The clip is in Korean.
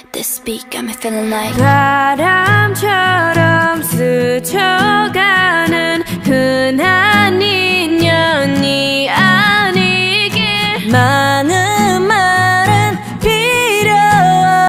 This beat got me feeling like 바람처럼 스쳐가는 흔한 인연이 아니길 많은